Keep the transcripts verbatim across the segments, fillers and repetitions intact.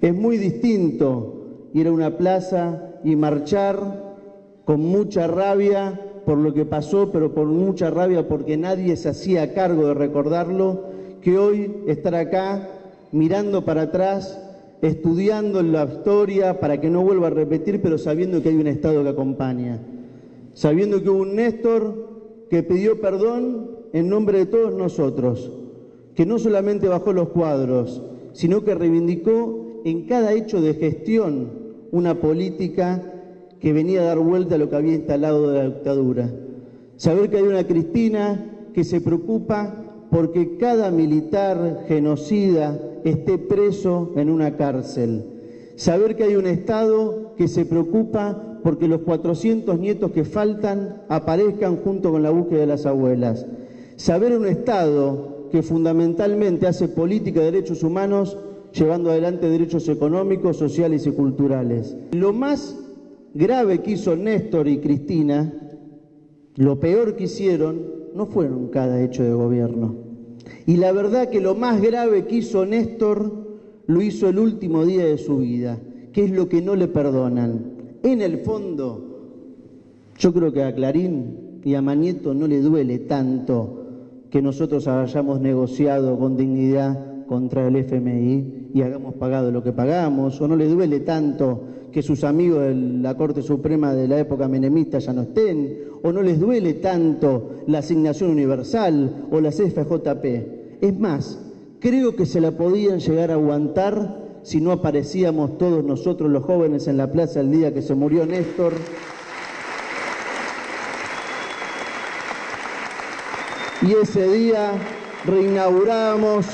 Es muy distinto ir a una plaza y marchar con mucha rabia por lo que pasó, pero por mucha rabia porque nadie se hacía cargo de recordarlo, que hoy estar acá mirando para atrás, estudiando la historia para que no vuelva a repetir, pero sabiendo que hay un Estado que acompaña, sabiendo que hubo un Néstor que pidió perdón en nombre de todos nosotros, que no solamente bajó los cuadros, sino que reivindicó en cada hecho de gestión una política que venía a dar vuelta a lo que había instalado de la dictadura. Saber que hay una Cristina que se preocupa porque cada militar genocida esté preso en una cárcel. Saber que hay un Estado que se preocupa porque los cuatrocientos nietos que faltan aparezcan junto con la búsqueda de las abuelas. Saber un Estado que fundamentalmente hace política de derechos humanos, llevando adelante derechos económicos, sociales y culturales. Lo más grave que hizo Néstor y Cristina, lo peor que hicieron, no fueron cada hecho de gobierno. Y la verdad que lo más grave que hizo Néstor, lo hizo el último día de su vida, que es lo que no le perdonan. En el fondo, yo creo que a Clarín y a Mañeto no le duele tanto que nosotros hayamos negociado con dignidad contra el F M I y hagamos pagado lo que pagamos, o no le duele tanto que sus amigos de la Corte Suprema de la época menemista ya no estén, o no les duele tanto la asignación universal o las F J P. Es más, creo que se la podían llegar a aguantar si no aparecíamos todos nosotros los jóvenes en la plaza el día que se murió Néstor. Y ese día reinauguramos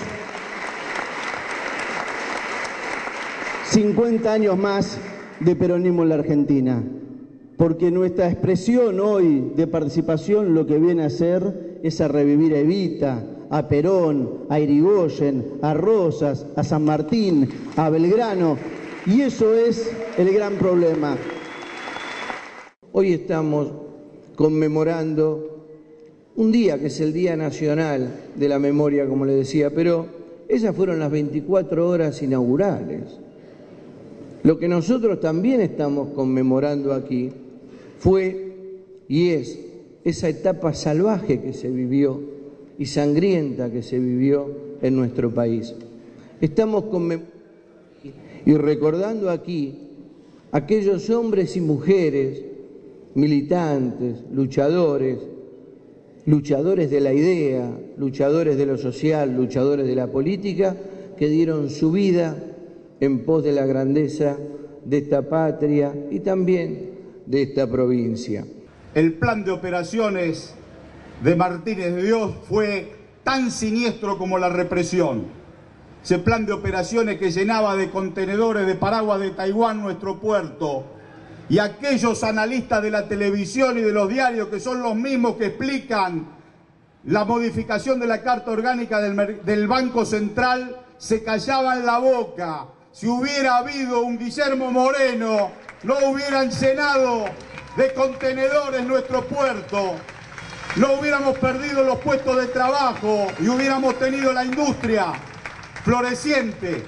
cincuenta años más de peronismo en la Argentina, porque nuestra expresión hoy de participación lo que viene a hacer es a revivir a Evita, a Perón, a Irigoyen, a Rosas, a San Martín, a Belgrano, y eso es el gran problema. Hoy estamos conmemorando un día que es el Día Nacional de la Memoria, como le decía, pero esas fueron las veinticuatro horas inaugurales. Lo que nosotros también estamos conmemorando aquí fue y es esa etapa salvaje que se vivió y sangrienta que se vivió en nuestro país. Estamos conmemorando y recordando aquí aquellos hombres y mujeres, militantes, luchadores, luchadores de la idea, luchadores de lo social, luchadores de la política, que dieron su vida en pos de la grandeza de esta patria y también de esta provincia. El plan de operaciones de Martínez de Dios fue tan siniestro como la represión. Ese plan de operaciones que llenaba de contenedores de paraguas de Taiwán nuestro puerto, y aquellos analistas de la televisión y de los diarios que son los mismos que explican la modificación de la Carta Orgánica del, del Banco Central se callaban la boca. Si hubiera habido un Guillermo Moreno, no hubieran llenado de contenedores nuestro puerto, no hubiéramos perdido los puestos de trabajo y hubiéramos tenido la industria floreciente.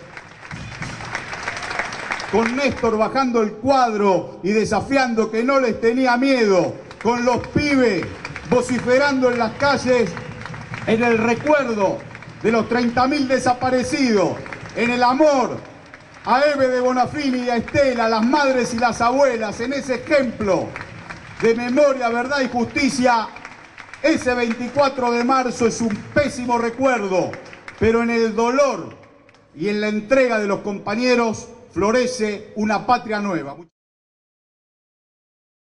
Con Néstor bajando el cuadro y desafiando, que no les tenía miedo, con los pibes vociferando en las calles en el recuerdo de los treinta mil desaparecidos, en el amor a Eve de Bonafini y a Estela, las madres y las abuelas, en ese ejemplo de memoria, verdad y justicia. Ese veinticuatro de marzo es un pésimo recuerdo, pero en el dolor y en la entrega de los compañeros florece una patria nueva.